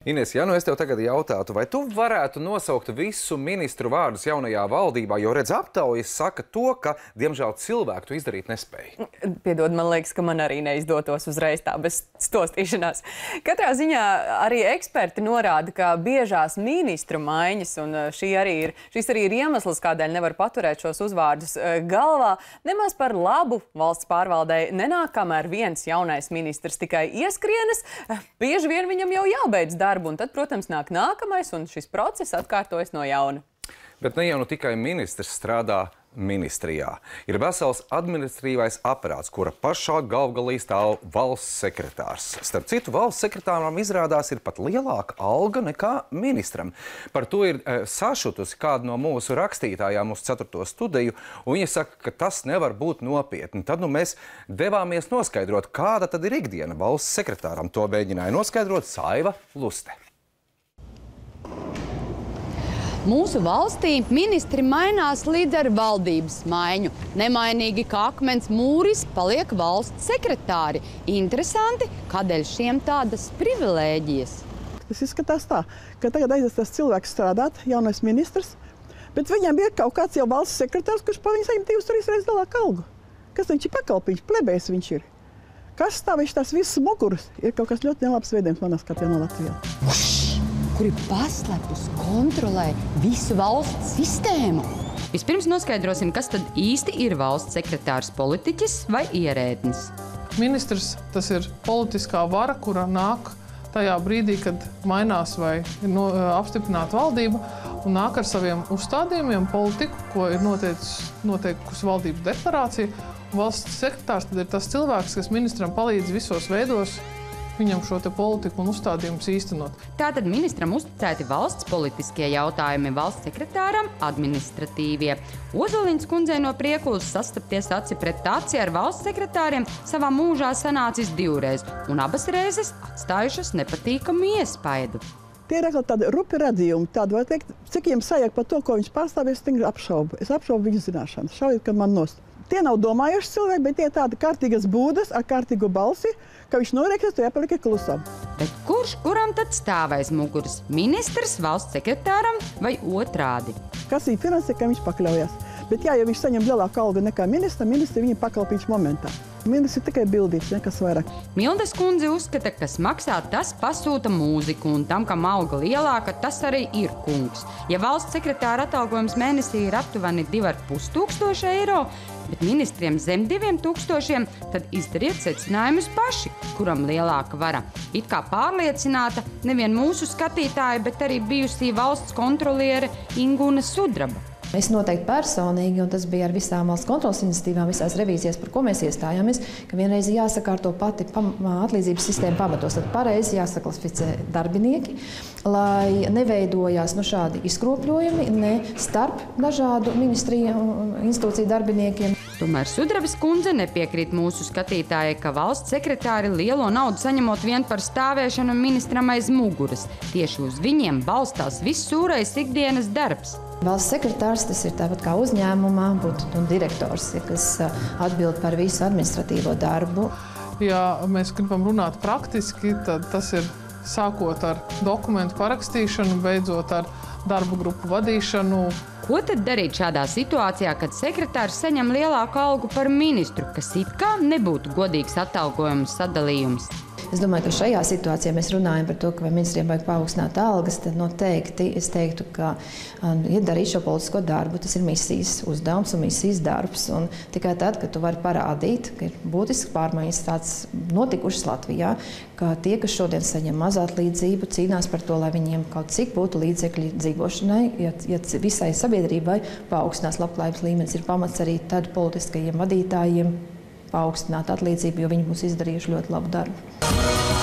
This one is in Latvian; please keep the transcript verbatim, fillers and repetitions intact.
Ines, ja nu es tev tagad jautātu, vai tu varētu nosaukt visu ministru vārdus jaunajā valdībā, jo redz aptaujas saka to, ka, diemžēl, cilvēku to izdarīt nespēja. Piedod, man liekas, ka man arī neizdotos uzreiz tā bez stostīšanās. Katrā ziņā arī eksperti norāda, ka biežās ministru maiņas, un šī arī ir, šis arī ir iemesls, kādēļ nevar paturēt šos uzvārdus galvā, nemaz par labu valsts pārvaldei nenāk, kamēr viens jaunais ministrs tikai ieskrienas, bieži vien viņam jau jābeidz darbu. Un tad, protams, nāk nākamais, un šis process atkārtojas no jauna. Bet ne jau nu tikai ministrs strādā ministrijā. Ir vesels administratīvais aparāts, kura pašā galvgalī stāv valsts sekretārs. Starp citu, valsts sekretāram izrādās ir pat lielāka alga nekā ministram. Par to ir e, sašutusi kāda no mūsu rakstītājām uz ceturto studiju, un viņa saka, ka tas nevar būt nopietni. Tad nu, mēs devāmies noskaidrot, kāda tad ir ikdiena valsts sekretāram. To mēģināja noskaidrot Saiva Luste. Mūsu valstī ministri mainās līdz ar valdības maiņu. Nemainīgi kā akmens mūris paliek valsts sekretāri. Interesanti, kādēļ šiem tādas privilēģijas. Tas izskatās tā, ka tagad aizies tas cilvēks strādāt, jaunais ministrs, bet viņam ir kaut kāds jau valsts sekretārs, kurš pa viņu saņem divas, trīs reizes lielāku algu. Kas viņš ir pakalpiņš, plebējs viņš ir. Kas stāv viņš tās visas muguras? Ir kaut kas ļoti nelabs veidojums manā skatījumā Latvijā. Kuri paslepus kontrolē visu valsts sistēmu. Vispirms noskaidrosim, kas tad īsti ir valsts sekretārs, politiķis vai ierēdnis. Ministrs tas ir politiskā vara, kura nāk tajā brīdī, kad mainās vai ir no, apstiprināta valdība un nāk ar saviem uzstādījumiem politiku, ko ir noteicis, noteikusi valdības deklarācija. Valsts sekretārs tad ir tas cilvēks, kas ministram palīdz visos veidos viņam šo te politiku un uzstādījumus īstenot. Tātad ministram uzticēti valsts politiskie jautājumi, valsts sekretāram administratīvie. Ozoliņas kundzei no Priekulas sastapties aci pret aci ar valsts sekretāriem savā mūžā sanācis divreiz, un abas reizes atstājušas nepatīkamu iespaidu. Tie ir atkal tādi rupi redzījumi, tādi var teikt, cik viņam sajāk par to, ko viņš pārstāv, es stingri apšaubu. Es apšaubu viņu zināšanas, šaujiet, kad man nost. Tie nav domājuši cilvēki, bet tie ir tādi kārtīgas būdas ar kārtīgu balsi, ka viņš norēķinās, to jāpaliek klusam. Bet kurš kuram tad stāv aiz muguras? Ministrs valsts sekretāram vai otrādi? Kas viņu finansē, ka viņš pakļaujas. Bet jā, ja viņš saņem lielāku algu nekā ministra, ministri viņa pakalpiņš momentā. Ministrs ir tikai bildīts, nekas vairāk. Mildes kundze uzskata, kas maksā, tas pasūta mūziku, un tam, kam alga lielāka, tas arī ir kungs. Ja valsts sekretāra atalgojums mēnesī ir aptuveni divi ar pus tūkstoši eiro, bet ministriem zem diviem tūkstošiem, tad izdariet secinājumus paši, kuram lielāka vara. It kā pārliecināta nevien mūsu skatītāja, bet arī bijusī valsts kontroliere Ingūna Sudraba. Es noteikti personīgi, un tas bija ar visām valsts kontrolas iniciatīvām, visās revīzijas, par ko mēs iestājāmies, ka vienreiz jāsakārto pati atlīdzības sistēma pamatos, tad pareizi jāsaklasificē darbinieki, lai neveidojās nu, šādi izkropļojumi ne starp dažādu ministriju un institūciju darbiniekiem. Tomēr Sudrabas kundze nepiekrīt mūsu skatītājai, ka valsts sekretāri lielo naudu saņemot vien par stāvēšanu ministram aiz muguras. Tieši uz viņiem balstās viss sūrais ikdienas darbs. Valsts sekretārs tas ir tāpat kā uzņēmumā, būtu direktors, kas atbild par visu administratīvo darbu. Ja mēs gribam runāt praktiski, tad tas ir sākot ar dokumentu parakstīšanu, beidzot ar darba grupu vadīšanu. Ko tad darīt šādā situācijā, kad sekretārs saņem lielāku algu par ministru, kas it kā nebūtu godīgs atalgojums sadalījums? Es domāju, ka šajā situācijā mēs runājam par to, ka vai ministriem vajag paaugstināt algas, tad noteikti es teiktu, ka um, ja darīt šo politisko darbu, tas ir misijas uzdevums un misijas darbs. Un tikai tad, kad tu vari parādīt, ka ir būtiski pārmaiņas tāds notikušas Latvijā, ka tie, kas šodien saņem mazu atlīdzību, cīnās par to, lai viņiem kaut cik būtu līdzekļi dzīvošanai, ja, ja visai sabiedrībai paaugstinās labklājības līmenis, ir pamats arī tad politiskajiem vadītājiem paaugstināt atlīdzību, jo viņi būs izdarījuši ļoti labu darbu.